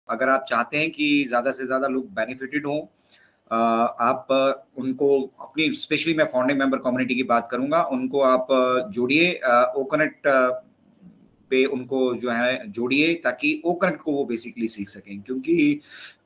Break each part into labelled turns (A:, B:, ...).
A: अगर आप चाहते हैं कि ज़्यादा से ज़्यादा लोग बेनिफिटेड हों, आप उनको अपनी, स्पेशली मैं फाउंडिंग मेंबर कम्युनिटी की बात करूँगा, उनको आप जोड़िए, ओकनेक्ट पे उनको जो है जोड़िए, ताकि ओकनेक्ट को वो बेसिकली सीख सकें। क्योंकि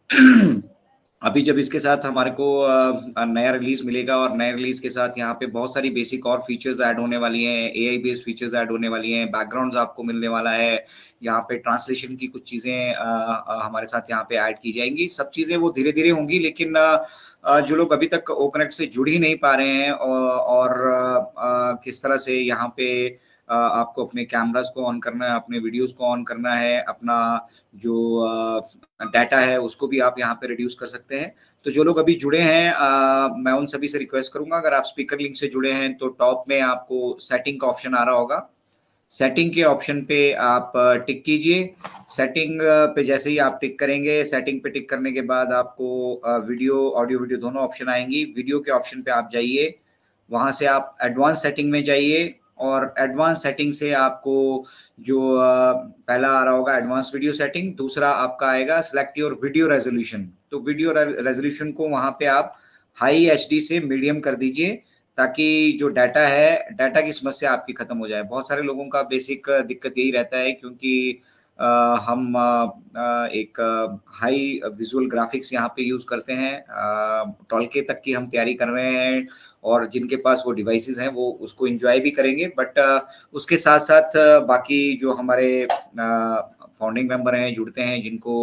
A: अभी जब इसके साथ हमारे को नया रिलीज़ मिलेगा और नए रिलीज़ के साथ यहाँ पे बहुत सारी बेसिक और फीचर्स ऐड होने वाली हैं, एआई बेस्ड फीचर्स ऐड होने वाली हैं, बैकग्राउंड्स आपको मिलने वाला है, यहाँ पे ट्रांसलेशन की कुछ चीज़ें हमारे साथ यहाँ पे ऐड की जाएँगी। सब चीज़ें वो धीरे-धीरे होंगी, लेकिन जो लोग अभी तक ओकनेक्ट से जुड़ ही नहीं पा रहे हैं और किस तरह से यहाँ पे आपको अपने कैमरास को ऑन करना है, अपने वीडियोज़ को ऑन करना है, अपना जो डाटा है उसको भी आप यहाँ पे रिड्यूस कर सकते हैं। तो जो लोग अभी जुड़े हैं, मैं उन सभी से रिक्वेस्ट करूँगा, अगर आप स्पीकर लिंक से जुड़े हैं तो टॉप में आपको सेटिंग का ऑप्शन आ रहा होगा। सेटिंग के ऑप्शन पे आप टिक कीजिए। सेटिंग पे जैसे ही आप टिक करेंगे, सेटिंग पे टिक करने के बाद आपको वीडियो, ऑडियो वीडियो दोनों ऑप्शन आएँगी। वीडियो के ऑप्शन पे आप जाइए, वहाँ से आप एडवांस सेटिंग में जाइए और एडवांस सेटिंग से आपको जो पहला आ रहा होगा एडवांस वीडियो सेटिंग, दूसरा आपका आएगा सिलेक्ट योर वीडियो रेजोल्यूशन। तो वीडियो रेजोल्यूशन को वहाँ पे आप हाई एचडी से मीडियम कर दीजिए, ताकि जो डाटा है, डाटा की समस्या आपकी खत्म हो जाए। बहुत सारे लोगों का बेसिक दिक्कत यही रहता है, क्योंकि हम एक हाई विजुअल ग्राफिक्स यहाँ पे यूज़ करते हैं, 12K तक की हम तैयारी कर रहे हैं, और जिनके पास वो डिवाइसेस हैं वो उसको एंजॉय भी करेंगे, बट उसके साथ-साथ बाकी जो हमारे फाउंडिंग मेंबर हैं, जुड़ते हैं, जिनको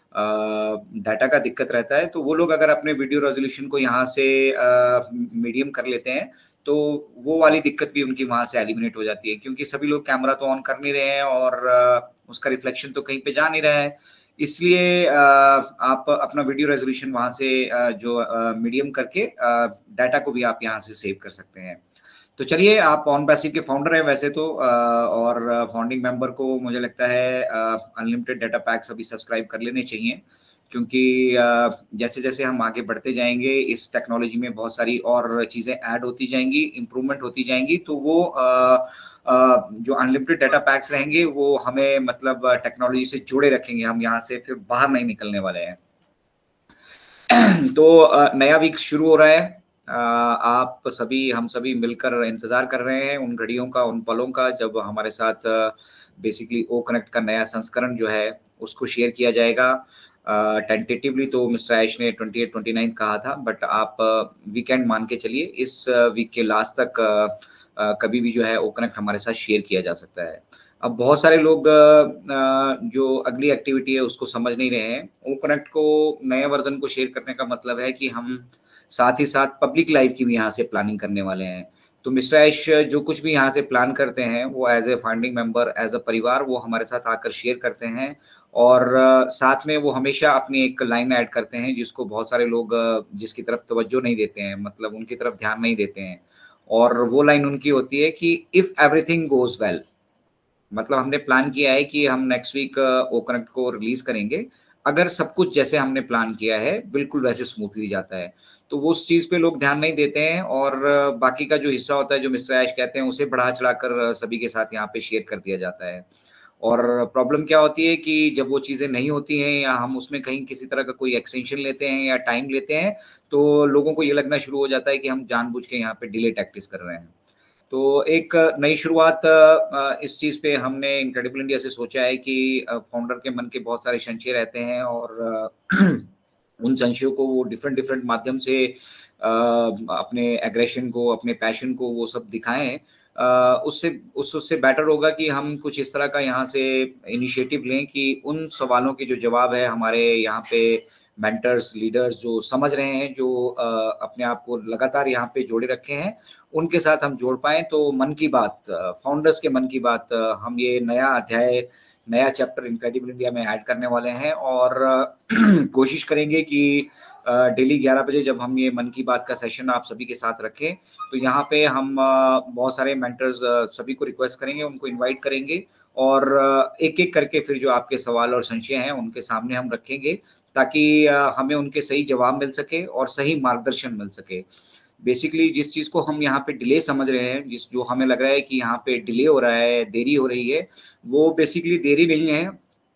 A: डाटा का दिक्कत रहता है, तो वो लोग अगर अपने वीडियो रेज़ोल्यूशन को यहाँ से मीडियम कर लेते हैं, तो वो वाली दिक्कत भी उनकी वहाँ से एलिमिनेट हो जाती है, क्योंकि सभी लोग कैमरा तो ऑन कर नहीं रहे हैं और उसका रिफ्लेक्शन तो कहीं पे जा नहीं रहा है। इसलिए आप अपना वीडियो रेज़ोल्यूशन वहाँ से जो मीडियम करके डाटा को भी आप यहाँ से सेव कर सकते हैं। तो चलिए, आप ऑन पैसिव के फाउंडर हैं वैसे तो, और फाउंडिंग मेंबर को मुझे लगता है अनलिमिटेड डाटा पैक्स अभी सब्सक्राइब कर लेने चाहिए, क्योंकि जैसे-जैसे हम आगे बढ़ते जाएँगे, इस टेक्नोलॉजी में बहुत सारी और चीज़ें ऐड होती जाएँगी, इम्प्रूवमेंट होती जाएँगी, तो वो जो अनलिमिटेड डाटा पैक्स रहेंगे, वो हमें मतलब टेक्नोलॉजी से जुड़े रखेंगे, हम यहाँ से फिर बाहर नहीं निकलने वाले हैं। तो नया वीक शुरू हो रहा है। आप सभी, हम सभी मिलकर इंतज़ार कर रहे हैं उन घड़ियों का, उन पलों का, जब हमारे साथ बेसिकली ओ कनेक्ट का नया संस्करण जो है, उसको शेयर किया जाएगा। टेंटेटिवली तो मिस्टर ऐश ने 28-29 कहा था, बट आप वीकेंड मान के चलिए, इस वीक के लास्ट तक कभी भी जो है ओ कनेक्ट हमारे साथ शेयर किया जा सकता है। अब बहुत सारे लोग जो अगली एक्टिविटी है उसको समझ नहीं रहे हैं। ओ कनेक्ट को नए वर्ज़न को शेयर करने का मतलब है कि हम साथ ही साथ पब्लिक लाइव की भी यहाँ से प्लानिंग करने वाले हैं। तो मिस्टर ऐश जो कुछ भी यहाँ से प्लान करते हैं, वो as a founding member, as a परिवार, वो हमारे साथ आकर शेयर करते हैं, और साथ में वो हमेशा अपनी एक लाइन ऐड करते हैं, जिसको बहुत सारे लोग जिसकी तरफ तवज्जो नहीं देते हैं, मतलब उनकी तरफ ध्यान नहीं देते हैं। और वो लाइन उनकी होती है कि इफ एवरीथिंग गोज़ वेल। मतलब हमने प्लान किया है कि हम नेक्स्ट वीक ओ कनेक्ट को रिलीज़ करेंगे। अगर सब कुछ जैसे हमने प्लान किया है, बिल्कुल वैसे स्मूथली जाता है। तो वो उस चीज़ पे लोग ध्यान नहीं देते हैं, और बाकी का जो हिस्सा होता है, जो मिस्टर ऐश कहते हैं, उसे बढ़ा-चढ़ाकर सभी के साथ यहाँ पे शेयर कर दिया जाता है। और प्रॉब्लम क्या होती है कि जब वो चीज़ें नहीं होती हैं, या हम उसमें कहीं किसी तरह का कोई एक्सटेंशन लेते हैं या टाइम लेते हैं, तो लोगों को ये लगना शुरू हो जाता है कि हम जानबूझ के यहाँ पे डिले टैक्टिस कर रहे हैं। तो एक नई शुरुआत इस चीज़ पे हमने इनक्रेडिबल इंडिया से सोचा है कि फाउंडर के मन के बहुत सारे संशय रहते हैं, और उन संशयों को वो डिफरेंट डिफरेंट माध्यम से अपने एग्रेशन को, अपने पैशन को वो सब दिखाएँ। उससे बेटर होगा कि हम कुछ इस तरह का यहाँ से इनिशिएटिव लें कि उन सवालों के जो जवाब है, हमारे यहाँ पे मेंटर्स, लीडर्स जो समझ रहे हैं, जो अपने आप को लगातार यहाँ पे जोड़े रखे हैं, उनके साथ हम जोड़ पाएँ। तो मन की बात, फाउंडर्स के मन की बात, हम ये नया अध्याय, नया चैप्टर इनक्रेडिबल इंडिया में ऐड करने वाले हैं, और कोशिश करेंगे कि डेली 11 बजे जब हम ये मन की बात का सेशन आप सभी के साथ रखें, तो यहाँ पे हम बहुत सारे मेंटर्स सभी को रिक्वेस्ट करेंगे, उनको इनवाइट करेंगे, और एक-एक करके फिर जो आपके सवाल और संशय हैं, उनके सामने हम रखेंगे, ताकि हमें उनके सही जवाब मिल सके और सही मार्गदर्शन मिल सके। बेसिकली जिस चीज़ को हम यहाँ पे डिले समझ रहे हैं, जिस जो हमें लग रहा है कि यहाँ पे डिले हो रहा है, देरी हो रही है, वो बेसिकली देरी नहीं है।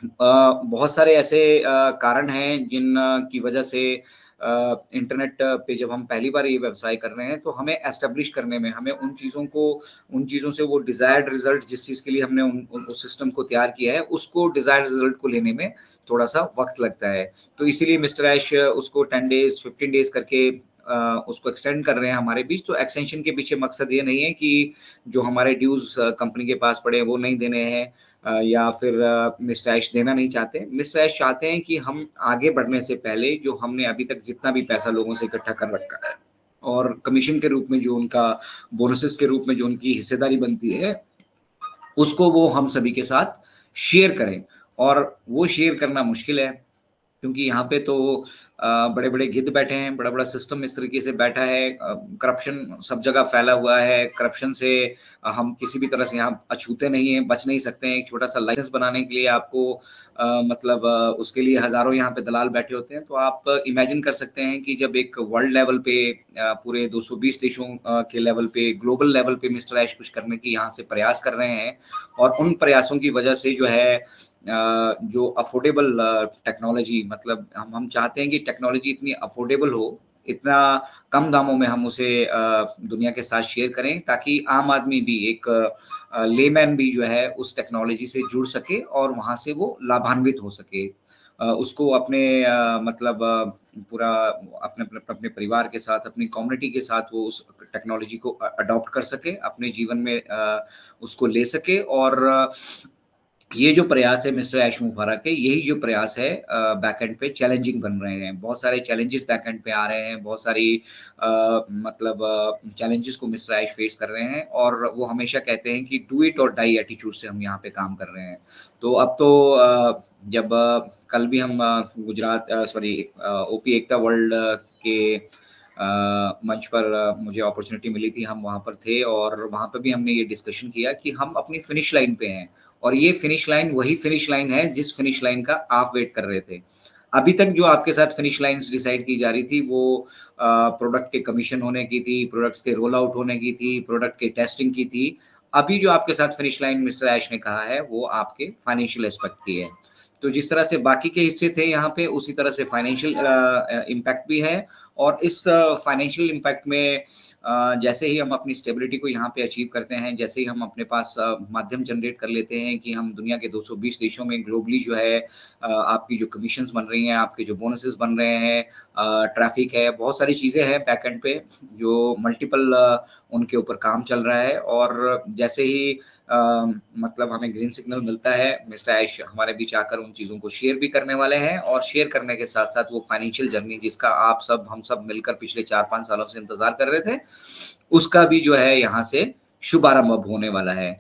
A: बहुत सारे ऐसे कारण हैं जिन की वजह से इंटरनेट पे जब हम पहली बार ये व्यवसाय कर रहे हैं तो हमें एस्टेब्लिश करने में हमें उन चीज़ों से वो डिज़ायर्ड रिज़ल्ट जिस चीज़ के लिए हमने उस सिस्टम को तैयार किया है उसको डिज़ायर्ड रिज़ल्ट को लेने में थोड़ा-सा वक़्त लगता है। तो इसीलिए मिस्टर ऐश उसको 10 डेज़ 15 डेज़ करके उसको एक्सटेंड कर रहे हैं हमारे बीच। तो एक्सटेंशन के पीछे मकसद ये नहीं है कि जो हमारे ड्यूज़ कंपनी के पास पड़े हैं वो नहीं देने हैं या फिर मिस्टर ऐश देना नहीं चाहते। मिस्टर ऐश चाहते हैं कि हम आगे बढ़ने से पहले जो हमने अभी तक जितना भी पैसा लोगों से इकट्ठा कर रखा है और कमीशन के रूप में जो उनका बोनसेस के रूप में जो उनकी हिस्सेदारी बनती है, उसको वो हम सभी के साथ शेयर करें। और वो शेयर करना मुश्किल है क्योंकि यहाँ पे तो बड़े-बड़े गिद्ध बैठे हैं, बड़ा-बड़ा सिस्टम इस तरीके से बैठा है, करप्शन सब जगह फैला हुआ है, करप्शन से हम किसी भी तरह से यहाँ अछूते नहीं हैं, बच नहीं सकते हैं। एक छोटा-सा लाइसेंस बनाने के लिए आपको मतलब उसके लिए हज़ारों यहाँ पे दलाल बैठे होते हैं। तो आप इमेजिन कर सकते हैं कि जब एक वर्ल्ड लेवल पे पूरे 220 देशों के लेवल पे, ग्लोबल लेवल पे मिस्टर ऐश कुछ करने की यहाँ से प्रयास कर रहे हैं और उन प्रयासों की वजह से जो है जो अफोर्डेबल टेक्नोलॉजी मतलब हम चाहते हैं कि टेक्नोलॉजी इतनी अफोर्डेबल हो, इतना कम दामों में हम उसे दुनिया के साथ शेयर करें ताकि आम आदमी भी एक लेमैन भी जो है उस टेक्नोलॉजी से जुड़ सके और वहाँ से वो लाभान्वित हो सके। उसको अपने मतलब पूरा अपने अपने अपने परिवार के साथ, अपनी कम्युनिटी के साथ वो उस टेक्नोलॉजी को अडॉप्ट कर सके, अपने जीवन में उसको ले सके और ये जो प्रयास है मिस्टर ऐश मुफारा के, यही जो प्रयास है बैकएंड पे चैलेंजिंग बन रहे हैं। बहुत सारे चैलेंजेस बैकएंड पे आ रहे हैं, बहुत सारी मतलब चैलेंजेस को मिस्टर ऐश फेस कर रहे हैं और वो हमेशा कहते हैं कि डू इट और डाई एटीट्यूड से हम यहाँ पे काम कर रहे हैं। तो अब तो जब कल भी हम Gujarat sorry OP Ekta world के मंच पर मुझे अपॉर्चुनिटी मिली थी, हम वहाँ पर थे और वहाँ पे भी हमने ये डिस्कशन किया कि हम अपनी फिनिश लाइन पे हैं और ये फिनिश लाइन वही फिनिश लाइन है जिस फिनिश लाइन का आप वेट कर रहे थे। अभी तक जो आपके साथ फिनिश लाइन्स डिसाइड की जा रही थी वो प्रोडक्ट के कमीशन होने की थी, प्रोडक्ट्स के रोल आउट होने की थी, प्रोडक्ट की टेस्टिंग की थी। अभी जो आपके साथ फिनिश लाइन मिस्टर ऐश ने कहा है वो आपके फाइनेंशियल एस्पेक्ट की है। तो जिस तरह से बाकी के हिस्से थे यहाँ पे उसी तरह से फाइनेंशियल इम्पैक्ट भी है और इस फाइनेंशियल इम्पैक्ट में जैसे ही हम अपनी स्टेबिलिटी को यहाँ पे अचीव करते हैं, जैसे ही हम अपने पास माध्यम जनरेट कर लेते हैं कि हम दुनिया के 220 देशों में ग्लोबली जो है आपकी जो कमीशंस बन रही हैं, आपके जो बोनसेस बन रहे हैं, ट्रैफिक है, बहुत सारी चीज़ें हैं बैकएंड पे जो मल्टीपल उनके ऊपर काम चल रहा है और जैसे ही मतलब हमें ग्रीन सिग्नल मिलता है, मिस्टर ऐश हमारे बीच आकर उन चीज़ों को शेयर भी करने वाले हैं और शेयर करने के साथ-साथ वो फाइनेंशियल जर्नी जिसका हम सब मिलकर पिछले 4-5 सालों से इंतज़ार कर रहे थे, उसका भी जो है यहाँ से शुभारंभ अब होने वाला है।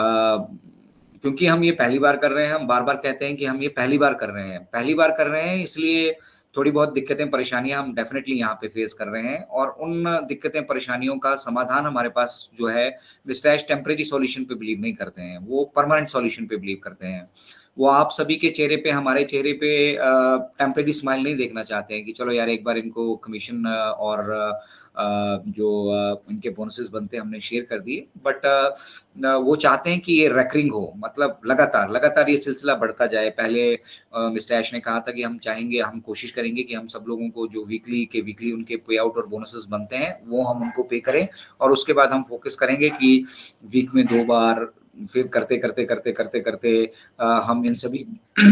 A: क्योंकि हम ये पहली बार कर रहे हैं, हम बार-बार कहते हैं कि हम ये पहली बार कर रहे हैं। पहली बार कर रहे हैं इसलिए थोड़ी बहुत दिक्कतें, परेशानियाँ हम डेफ़िनेटली यहाँ पे फ़ेस कर रहे हैं और उन दिक्कतें, परेशानियों का समाधान हमारे पास जो है मिस्टर ऐश टेम्परेरी सॉल्यूशन पे बिलीव नहीं करते हैं, वो परमानेंट सॉल्यूशन पे बिलीव करते हैं। वो आप सभी के चेहरे पे, हमारे चेहरे पे टेम्परेरी स्माइल नहीं देखना चाहते हैं कि चलो यार एक बार इनको कमीशन और जो इनके बोनसेस बनते हैं हमने शेयर कर दिए। बट वो चाहते हैं कि ये रेकरिंग हो, मतलब लगातार ये सिलसिला बढ़ता जाए। पहले मिस्टर ऐश ने कहा था कि हम चाहेंगे, हम कोशिश करेंगे कि हम सब लोगों को जो वीकली उनके पे आउट और बोनसेस बनते हैं, वो हम उनको पे करें और उसके बाद हम फ़ोकस करेंगे कि वीक में 2 बार फिर करते हम इन सभी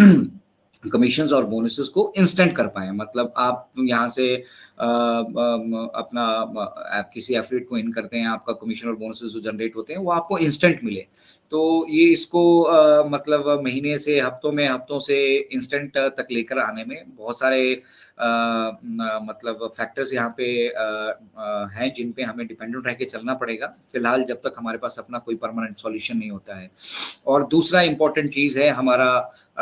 A: कमीशंस और बोनसेस को इंस्टेंट कर पाएँ। मतलब आप यहाँ से अपना किसी एफिलिएट को इन करते हैं, आपका कमीशन और बोनसेस जो जनरेट होते हैं, वो आपको इंस्टेंट मिले। तो ये इसको मतलब हफ्तों से इंस्टेंट तक लेकर आने में बहुत सारे मतलब फैक्टर्स यहाँ पे हैं जिन पे हमें डिपेंडेंट रह के चलना पड़ेगा। फिलहाल जब तक हमारे पास अपना कोई परमानेंट सॉल्यूशन नहीं होता है। और दूसरा इम्पोर्टेंट चीज़ है हमारा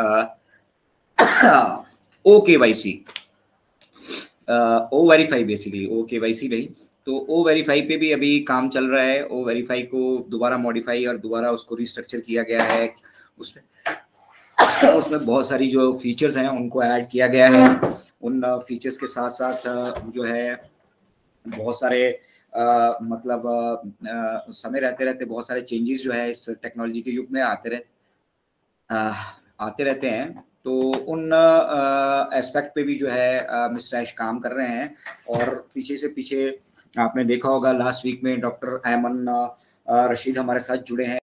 A: OKYC, O verify, basically OKYC नहीं। तो ओ वेरीफाई पे भी अभी काम चल रहा है। ओ वेरीफाई को दोबारा मॉडिफाई और दोबारा उसको रिस्ट्रक्चर किया गया है। उसमें उसमें बहुत सारी जो फीचर्स हैं उनको ऐड किया गया है। उन फीचर्स के साथ साथ जो है बहुत सारे मतलब समय रहते रहते बहुत सारे चेंजेस जो है इस टेक्नोलॉजी के युग में आते रहे। आते रहते हैं, तो उन एस्पेक्ट पे भी जो है मिस्टर ऐश काम कर रहे हैं। और पीछे से पीछे आपने देखा होगा लास्ट वीक में डॉक्टर ऐमन रशीद हमारे साथ जुड़े हैं